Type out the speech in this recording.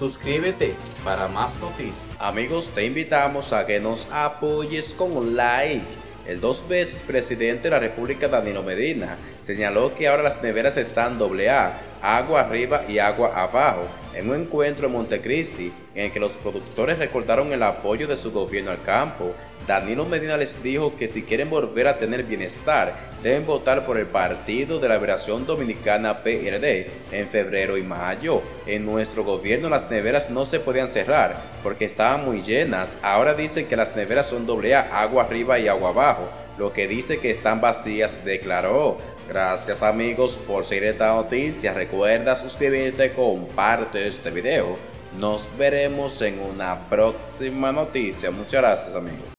Suscríbete para más noticias. Amigos, te invitamos a que nos apoyes con un like. El 2 veces presidente de la República, Danilo Medina, señaló que ahora las neveras están AA, agua arriba y agua abajo, en un encuentro en Montecristi, en el que los productores recordaron el apoyo de su gobierno al campo. Danilo Medina les dijo que si quieren volver a tener bienestar, deben votar por el Partido de la Liberación Dominicana PRD en febrero y mayo. En nuestro gobierno las neveras no se podían cerrar porque estaban muy llenas. Ahora dicen que las neveras son AA, agua arriba y agua abajo, lo que dice que están vacías, declaró. Gracias amigos por seguir esta noticia. Recuerda suscribirte, comparte este video. Nos veremos en una próxima noticia. Muchas gracias amigos.